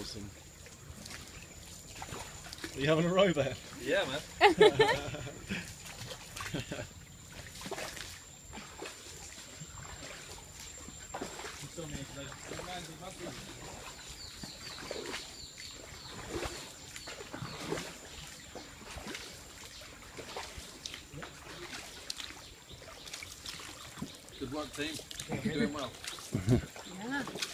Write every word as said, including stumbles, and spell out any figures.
Awesome. Are you having a row there? Yeah, man. Good work, team. You're doing well. Yeah.